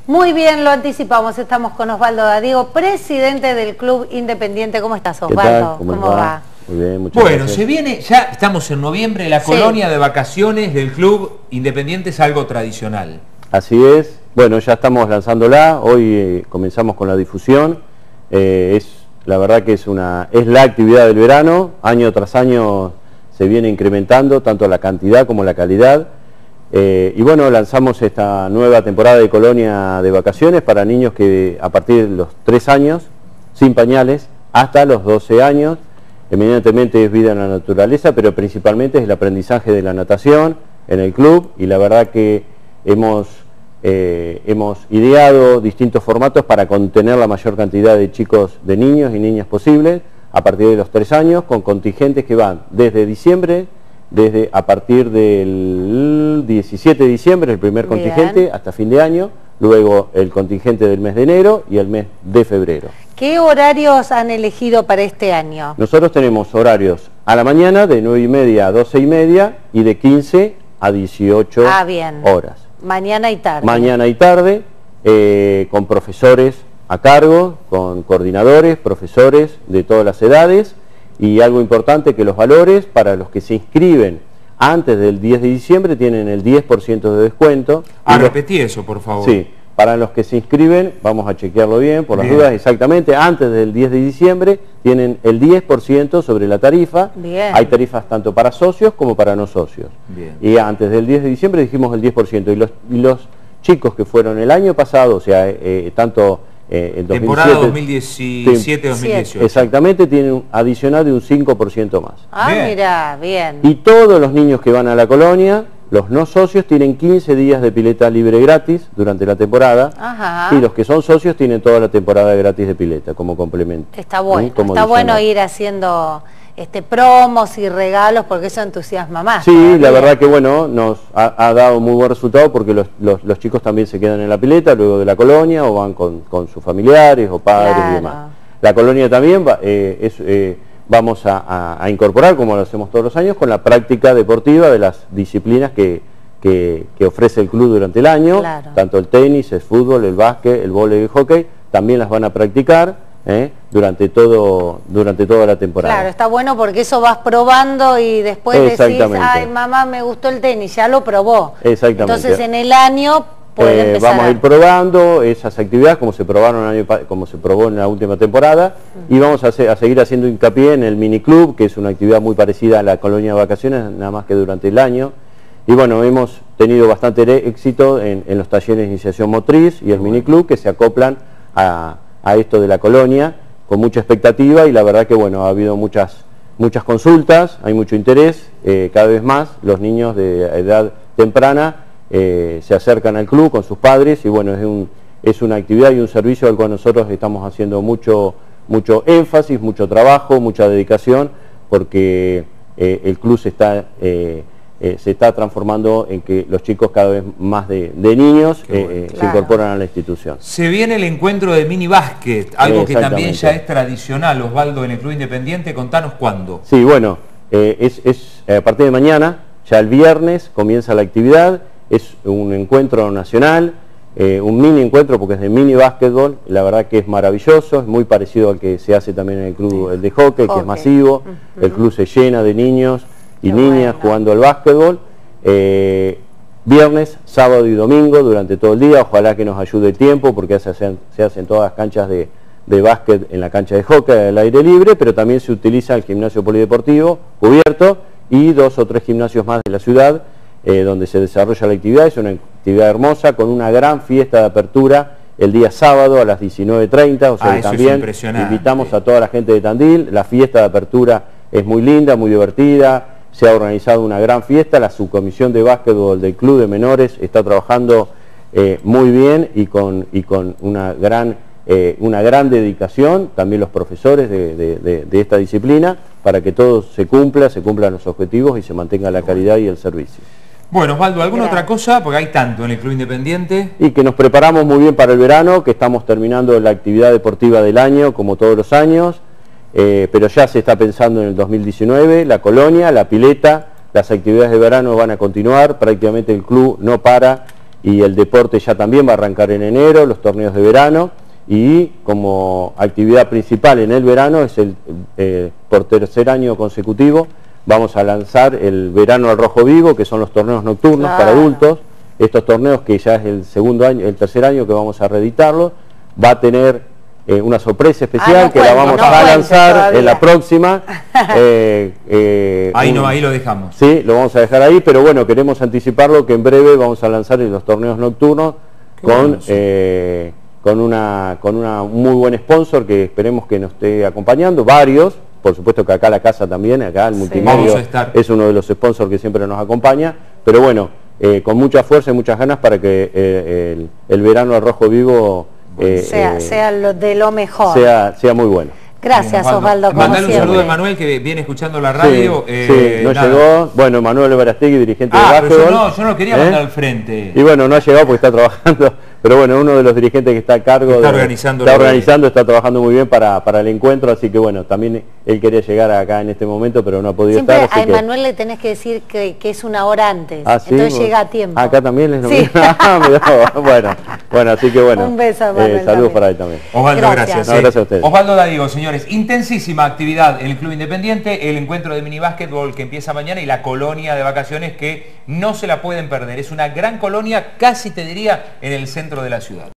Muy bien, lo anticipamos. Estamos con Osvaldo Dadiego, presidente del Club Independiente. ¿Cómo estás, Osvaldo? ¿Cómo va? Muy bien, muchas Bueno, gracias. se viene, ya estamos en noviembre, la colonia de vacaciones del Club Independiente es algo tradicional. Así es. Bueno, ya estamos lanzándola. Hoy comenzamos con la difusión. La verdad que es la actividad del verano. Año tras año se viene incrementando tanto la cantidad como la calidad. Y bueno, lanzamos esta nueva temporada de colonia de vacaciones para niños que a partir de los 3 años, sin pañales, hasta los 12 años. Eminentemente es vida en la naturaleza, pero principalmente es el aprendizaje de la natación en el club, y la verdad que hemos ideado distintos formatos para contener la mayor cantidad de chicos, de niños y niñas posibles, a partir de los 3 años, con contingentes que van desde diciembre, a partir del 17 de diciembre, el primer contingente, hasta fin de año, luego el contingente del mes de enero y el mes de febrero. ¿Qué horarios han elegido para este año? Nosotros tenemos horarios a la mañana de 9:30 a 12:30 y de 15 a 18 horas. Mañana y tarde. Mañana y tarde, con profesores a cargo, con coordinadores, profesores de todas las edades. Y algo importante, que los valores para los que se inscriben antes del 10 de diciembre tienen el 10% de descuento. Repetí eso, por favor. Sí, para los que se inscriben, vamos a chequearlo bien, por las dudas, exactamente, antes del 10 de diciembre tienen el 10% sobre la tarifa. Bien. Hay tarifas tanto para socios como para no socios. Bien. Y antes del 10 de diciembre dijimos el 10%. Y los chicos que fueron el año pasado, o sea, tanto... en temporada 2017-2018. Exactamente, tiene un adicional de un 5% más. Ah, mira, bien. Y todos los niños que van a la colonia, los no socios, tienen 15 días de pileta libre gratis durante la temporada. Ajá. Y los que son socios tienen toda la temporada gratis de pileta como complemento. Está bueno, está bueno ir haciendo promos y regalos, porque eso entusiasma más. Sí, todavía. la verdad que bueno, nos ha dado muy buen resultado, porque los chicos también se quedan en la pileta luego de la colonia, o van con sus familiares o padres y demás. La colonia también vamos a incorporar, como lo hacemos todos los años, con la práctica deportiva de las disciplinas que ofrece el club durante el año. Claro. Tanto el tenis, el fútbol, el básquet, el vóley y el hockey, también las van a practicar durante toda la temporada. Claro, está bueno porque eso vas probando y después decís, ay, mamá, me gustó el tenis, ya lo probó. Exactamente. Entonces en el año puede empezar vamos a ir probando esas actividades como se probó en la última temporada, y vamos a seguir haciendo hincapié en el miniclub, que es una actividad muy parecida a la colonia de vacaciones, nada más que durante el año. Y bueno, hemos tenido bastante éxito en los talleres de iniciación motriz y el miniclub, que se acoplan a esto de la colonia con mucha expectativa, y la verdad que bueno, ha habido muchas consultas, hay mucho interés, cada vez más los niños de edad temprana se acercan al club con sus padres, y bueno, es una actividad y un servicio al cual nosotros estamos haciendo mucho énfasis, mucho trabajo, mucha dedicación, porque el club se está transformando en que los chicos, cada vez más de niños, se incorporan a la institución. Se viene el encuentro de mini básquet, algo que también ya es tradicional, Osvaldo, en el Club Independiente. Contanos cuándo. Sí, bueno, a partir de mañana, ya el viernes, comienza la actividad. Es un encuentro nacional, un mini encuentro, porque es de mini básquetbol. La verdad que es maravilloso, es muy parecido al que se hace también en el club, el de hockey, que es masivo. El club se llena de niños y niñas jugando al básquetbol, viernes, sábado y domingo durante todo el día. Ojalá que nos ayude el tiempo, porque se hacen todas las canchas de básquet en la cancha de hockey al aire libre, pero también se utiliza el gimnasio polideportivo cubierto y 2 o 3 gimnasios más de la ciudad, donde se desarrolla la actividad. Es una actividad hermosa, con una gran fiesta de apertura el día sábado a las 19:30, o sea que también invitamos a toda la gente de Tandil. La fiesta de apertura es muy linda, muy divertida. Se ha organizado una gran fiesta, la subcomisión de básquetbol del Club de Menores está trabajando muy bien y con una gran dedicación, también los profesores de esta disciplina, para que todo se cumplan los objetivos y se mantenga la calidad y el servicio. Bueno, Osvaldo, ¿alguna otra cosa? Porque hay tanto en el Club Independiente. Y que nos preparamos muy bien para el verano, que estamos terminando la actividad deportiva del año, como todos los años, pero ya se está pensando en el 2019, la colonia, la pileta, las actividades de verano van a continuar, prácticamente el club no para, y el deporte ya también va a arrancar en enero, los torneos de verano, y como actividad principal en el verano es por tercer año consecutivo vamos a lanzar el Verano al Rojo Vivo, que son los torneos nocturnos para adultos. Estos torneos, que ya es el tercer año que vamos a reeditarlos, va a tener una sorpresa especial que la vamos a lanzar todavía en la próxima. Ahí lo dejamos. Sí, lo vamos a dejar ahí, pero bueno, queremos anticiparlo, que en breve vamos a lanzar los torneos nocturnos con un muy buen sponsor que esperemos que nos esté acompañando, varios. Por supuesto que acá la casa también, acá el multimedio es uno de los sponsors que siempre nos acompaña, pero bueno, con mucha fuerza y muchas ganas para que el Verano al Rojo Vivo sea de lo mejor. Sea muy bueno. Gracias, Osvaldo. Mandale un saludo a Emanuel, que viene escuchando la radio. Sí, no llegó. Bueno, Emanuel Everastegui, dirigente de básquetbol. Yo no lo quería mandar al frente. Y bueno, no ha llegado porque está trabajando. Pero bueno, uno de los dirigentes que está a cargo está trabajando muy bien para el encuentro, así que bueno, también él quería llegar acá en este momento, pero no ha podido estar. Siempre a Emanuel le tenés que decir que es una hora antes, ¿sí? Entonces llega a tiempo. Acá también les lo mismo. Bueno, así que bueno. Un beso, Emanuel, saludos para él también. Osvaldo, gracias. Gracias a ustedes. Osvaldo Dadigo, señores, intensísima actividad en el Club Independiente, el encuentro de minibásquetbol que empieza mañana y la colonia de vacaciones que no se la pueden perder. Es una gran colonia, casi te diría, en el centro de la ciudad.